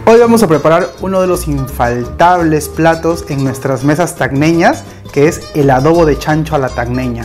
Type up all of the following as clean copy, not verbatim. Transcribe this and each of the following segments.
Hoy vamos a preparar uno de los infaltables platos en nuestras mesas tacneñas, que es el adobo de chancho a la tacneña.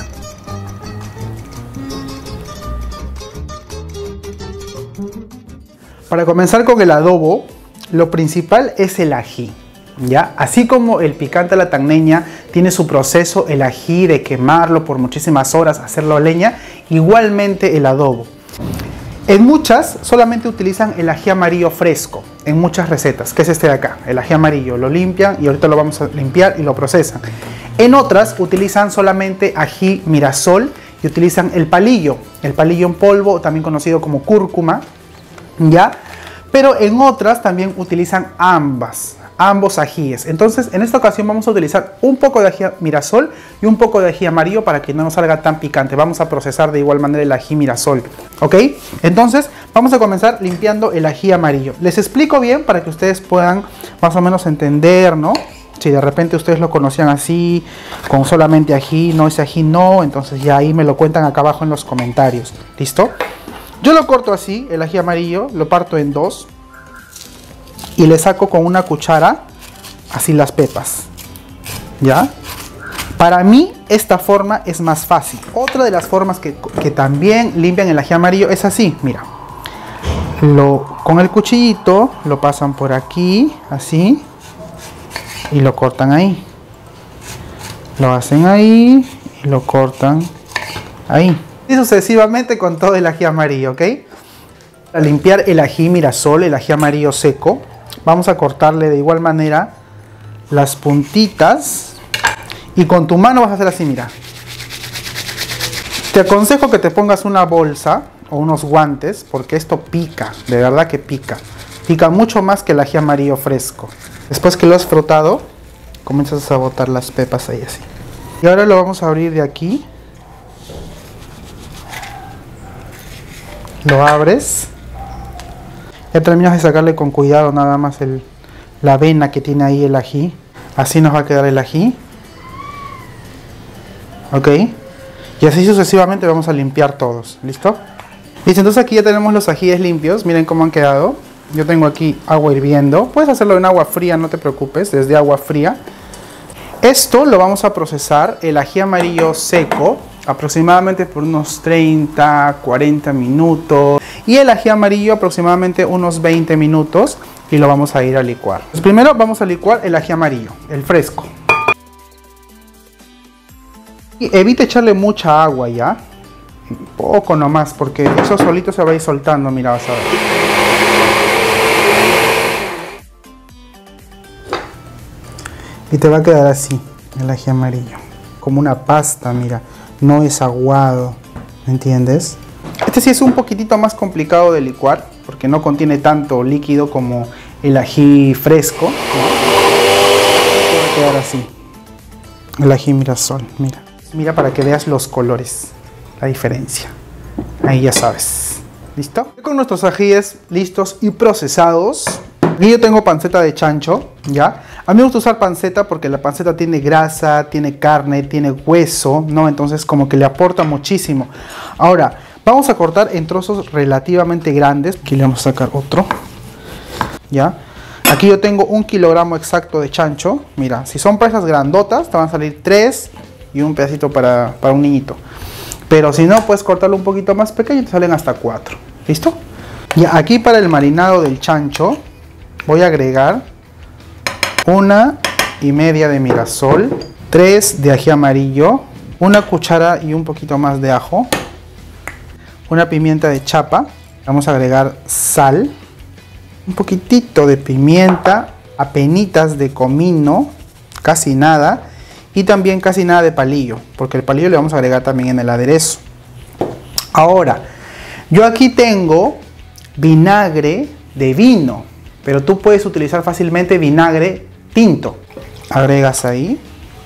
Para comenzar con el adobo, lo principal es el ají, ¿ya? Así como el picante a la tacneña tiene su proceso, el ají de quemarlo por muchísimas horas, hacerlo a leña, igualmente el adobo. En muchas solamente utilizan el ají amarillo fresco, en muchas recetas, que es este de acá, el ají amarillo, lo limpian y ahorita lo vamos a limpiar y lo procesan. En otras utilizan solamente ají mirasol y utilizan el palillo en polvo, también conocido como cúrcuma, ¿ya? Pero en otras también utilizan ambos ajíes. Entonces en esta ocasión vamos a utilizar un poco de ají mirasol y un poco de ají amarillo para que no nos salga tan picante. Vamos a procesar de igual manera el ají mirasol, ¿ok? Entonces vamos a comenzar limpiando el ají amarillo. Les explico bien para que ustedes puedan más o menos entender, ¿no? Si de repente ustedes lo conocían así, con solamente ají, no, ese ají no, entonces ya ahí me lo cuentan acá abajo en los comentarios, ¿listo? Yo lo corto así, el ají amarillo, lo parto en dos y le saco con una cuchara así las pepas, ¿ya? Para mí esta forma es más fácil. Otra de las formas que también limpian el ají amarillo es así, mira. Con el cuchillito lo pasan por aquí, así, y lo cortan ahí. Lo hacen ahí y lo cortan ahí. Y sucesivamente con todo el ají amarillo, ¿ok? Para limpiar el ají mirasol, el ají amarillo seco, vamos a cortarle de igual manera las puntitas y con tu mano vas a hacer así, mira. Te aconsejo que te pongas una bolsa o unos guantes porque esto pica, de verdad que pica. Pica mucho más que el ají amarillo fresco. Después que lo has frotado, comienzas a botar las pepas ahí así. Y ahora lo vamos a abrir de aquí. Lo abres. Ya terminas de sacarle con cuidado nada más la vena que tiene ahí el ají. Así nos va a quedar el ají. Ok. Y así sucesivamente vamos a limpiar todos. ¿Listo? Listo, entonces aquí ya tenemos los ajíes limpios. Miren cómo han quedado. Yo tengo aquí agua hirviendo. Puedes hacerlo en agua fría, no te preocupes. Desde agua fría. Esto lo vamos a procesar, el ají amarillo seco, aproximadamente por unos 30, 40 minutos. Y el ají amarillo aproximadamente unos 20 minutos. Y lo vamos a ir a licuar. Pues primero vamos a licuar el ají amarillo, el fresco. Y evita echarle mucha agua ya. Poco nomás, porque eso solito se va a ir soltando, mira, vas a ver. Y te va a quedar así, el ají amarillo. Como una pasta, mira. No es aguado, ¿me entiendes? Este sí es un poquitito más complicado de licuar, porque no contiene tanto líquido como el ají fresco. Te va a quedar así, el ají mirasol, mira. Mira para que veas los colores, la diferencia. Ahí ya sabes. ¿Listo? Con nuestros ajíes listos y procesados. Aquí yo tengo panceta de chancho, ¿ya? A mí me gusta usar panceta porque la panceta tiene grasa, tiene carne, tiene hueso, ¿no? Entonces como que le aporta muchísimo. Ahora, vamos a cortar en trozos relativamente grandes. Aquí le vamos a sacar otro, ¿ya? Aquí yo tengo 1 kilogramo exacto de chancho. Mira, si son presas grandotas, te van a salir 3 y un pedacito para un niñito. Pero si no, puedes cortarlo un poquito más pequeño y te salen hasta 4. ¿Listo? Y aquí para el marinado del chancho voy a agregar 1,5 de mirasol, 3 de ají amarillo, 1 cuchara y un poquito más de ajo, una pimienta de chapa, vamos a agregar sal, un poquitito de pimienta, apenitas de comino, casi nada, y también casi nada de palillo, porque el palillo le vamos a agregar también en el aderezo. Ahora, yo aquí tengo vinagre de vino, pero tú puedes utilizar fácilmente vinagre tinto. Agregas ahí.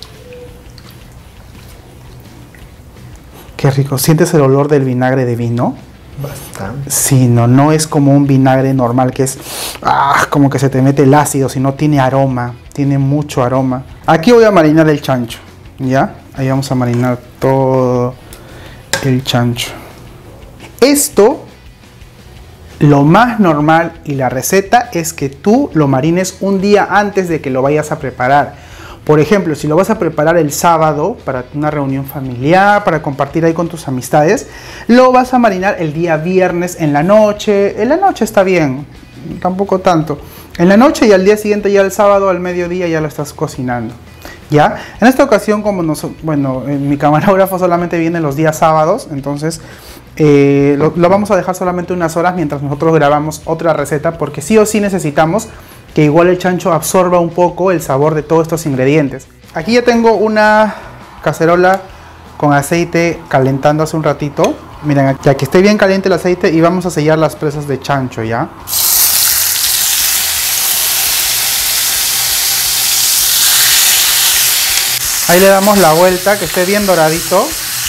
Qué rico. ¿Sientes el olor del vinagre de vino? Bastante. Sí, no es como un vinagre normal que es como que se te mete el ácido, sino tiene aroma, tiene mucho aroma. Aquí voy a marinar el chancho, ¿ya? Ahí vamos a marinar todo el chancho. Esto Lo más normal y la receta es que tú lo marines un día antes de que lo vayas a preparar. Por ejemplo, si lo vas a preparar el sábado para una reunión familiar, para compartir ahí con tus amistades, lo vas a marinar el día viernes en la noche. En la noche está bien, tampoco tanto. En la noche y al día siguiente, ya el sábado al mediodía, ya lo estás cocinando. ¿Ya? En esta ocasión, como mi camarógrafo solamente viene los días sábados, entonces lo vamos a dejar solamente unas horas mientras nosotros grabamos otra receta, porque sí o sí necesitamos que igual el chancho absorba un poco el sabor de todos estos ingredientes. Aquí ya tengo una cacerola con aceite calentando hace un ratito. Miren, ya que esté bien caliente el aceite, y vamos a sellar las presas de chancho, ¿ya? Ahí le damos la vuelta, que esté bien doradito.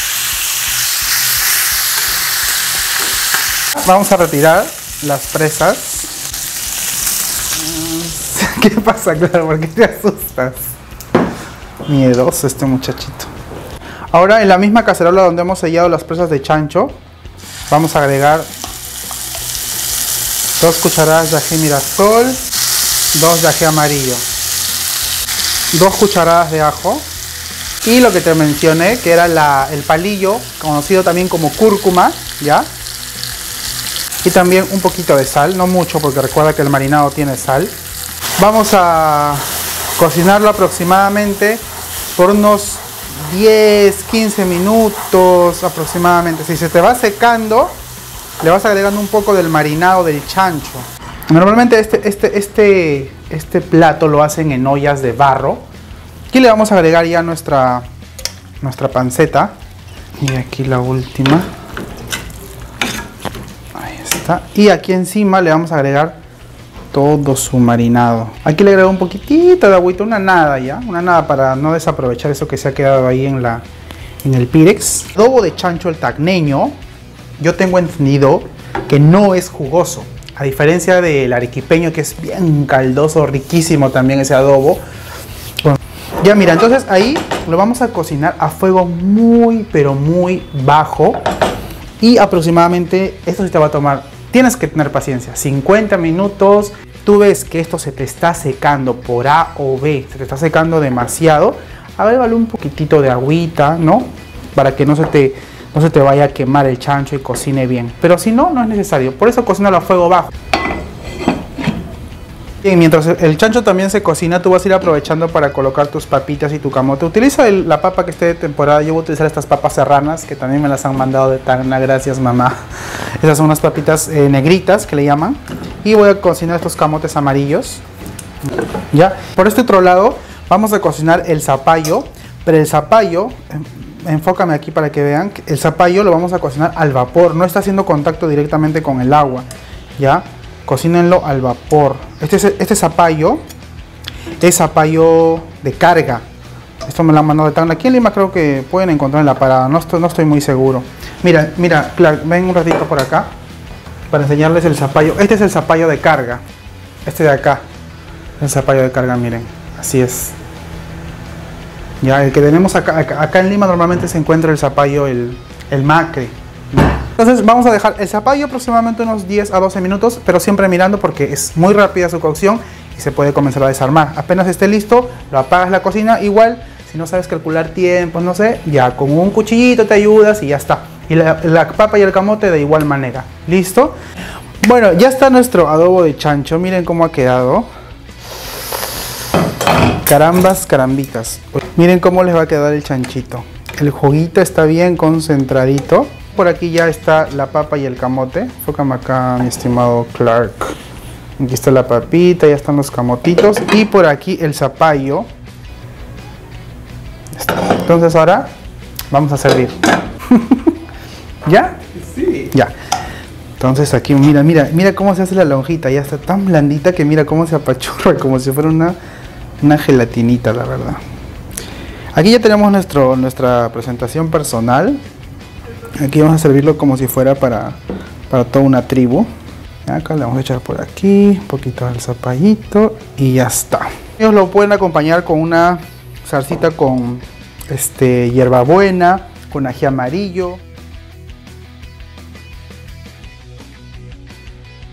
Vamos a retirar las presas. ¿Qué pasa, Claro? ¿Por qué te asustas? Miedoso este muchachito. Ahora, en la misma cacerola donde hemos sellado las presas de chancho, vamos a agregar 2 cucharadas de ají mirasol, 2 de ají amarillo, 2 cucharadas de ajo, y lo que te mencioné, que era el palillo, conocido también como cúrcuma, ¿ya? Y también un poquito de sal, no mucho porque recuerda que el marinado tiene sal. Vamos a cocinarlo aproximadamente por unos 10-15 minutos aproximadamente. Si se te va secando, le vas agregando un poco del marinado del chancho. Normalmente este plato lo hacen en ollas de barro. Aquí le vamos a agregar ya nuestra panceta. Y aquí la última. Ahí está. Y aquí encima le vamos a agregar todo su marinado. Aquí le agrego un poquitito de agüita, una nada ya. Una nada para no desaprovechar eso que se ha quedado ahí en el pirex. Adobo de chancho el tacneño, yo tengo entendido que no es jugoso. A diferencia del arequipeño, que es bien caldoso, riquísimo también ese adobo. Ya mira, entonces ahí lo vamos a cocinar a fuego muy, pero muy bajo. Y aproximadamente, esto sí te va a tomar, tienes que tener paciencia, 50 minutos. Tú ves que esto se te está secando por A o B, se te está secando demasiado. Agrégale un poquitito de agüita, ¿no? Para que no se te vaya a quemar el chancho y cocine bien. Pero si no, no es necesario. Por eso cocínalo a fuego bajo. Bien, mientras el chancho también se cocina, tú vas a ir aprovechando para colocar tus papitas y tu camote. Utiliza la papa que esté de temporada. Yo voy a utilizar estas papas serranas, que también me las han mandado de Tacna. Gracias, mamá. Esas son unas papitas negritas, que le llaman. Y voy a cocinar estos camotes amarillos. Ya. Por este otro lado, vamos a cocinar el zapallo. Pero el zapallo, enfócame aquí para que vean, el zapallo lo vamos a cocinar al vapor. No está haciendo contacto directamente con el agua. Ya. Cocínenlo al vapor. Este zapallo es zapallo de carga. Esto me lo han mandado de Tacna. Aquí en Lima creo que pueden encontrar en la parada. No estoy muy seguro. Mira, Clark, ven un ratito por acá para enseñarles el zapallo. Este es el zapallo de carga. Este de acá. El zapallo de carga, miren. Así es. Ya, el que tenemos acá en Lima normalmente se encuentra el zapallo, el macre. Entonces vamos a dejar el zapallo aproximadamente unos 10 a 12 minutos, pero siempre mirando porque es muy rápida su cocción y se puede comenzar a desarmar. Apenas esté listo, lo apagas la cocina. Igual, si no sabes calcular tiempos, no sé, ya con un cuchillito te ayudas y ya está. Y la papa y el camote de igual manera. ¿Listo? Bueno, ya está nuestro adobo de chancho. Miren cómo ha quedado. Carambas, carambitas. Miren cómo les va a quedar el chanchito. El juguito está bien concentradito. Por aquí ya está la papa y el camote. Enfócame acá, mi estimado Clark. Aquí está la papita, ya están los camotitos. Y por aquí el zapallo. Entonces ahora vamos a servir. ¿Ya? Sí. Ya. Entonces aquí, mira cómo se hace la lonjita. Ya está tan blandita que mira cómo se apachurra, como si fuera una gelatinita, la verdad. Aquí ya tenemos nuestra presentación personal. Aquí vamos a servirlo como si fuera para toda una tribu. Acá le vamos a echar por aquí un poquito del zapallito y ya está. Ellos lo pueden acompañar con una salsita con hierbabuena, con ají amarillo.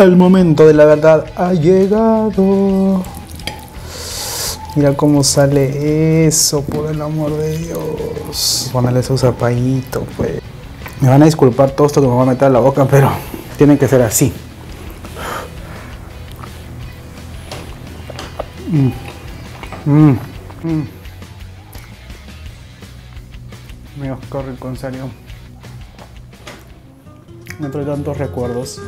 El momento de la verdad ha llegado. Mira cómo sale eso, por el amor de Dios. Ponerle su zapallito, pues. Me van a disculpar todo esto que me voy a meter a la boca, pero tiene que ser así. Mío, qué rico, en serio. Me trae tantos recuerdos.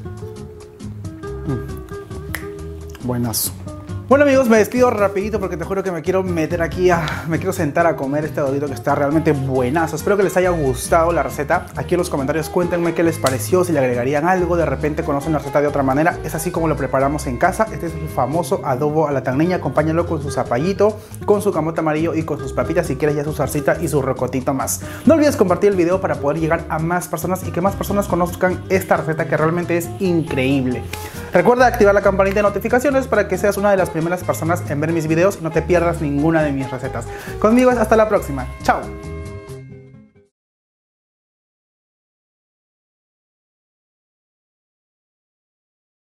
Buenazo. Bueno amigos, me despido rapidito porque te juro que me quiero meter aquí me quiero sentar a comer este dodito que está realmente buenazo. Espero que les haya gustado la receta. Aquí en los comentarios cuéntenme qué les pareció, si le agregarían algo, de repente conocen la receta de otra manera. Es así como lo preparamos en casa. Este es el famoso adobo a la tagneña. Acompáñalo con su zapallito, con su camote amarillo y con sus papitas, si quieres ya su salsita y su rocotito más. No olvides compartir el video para poder llegar a más personas y que más personas conozcan esta receta que realmente es increíble. Recuerda activar la campanita de notificaciones para que seas una de las primeras personas en ver mis videos y no te pierdas ninguna de mis recetas. Conmigo hasta la próxima. Chao.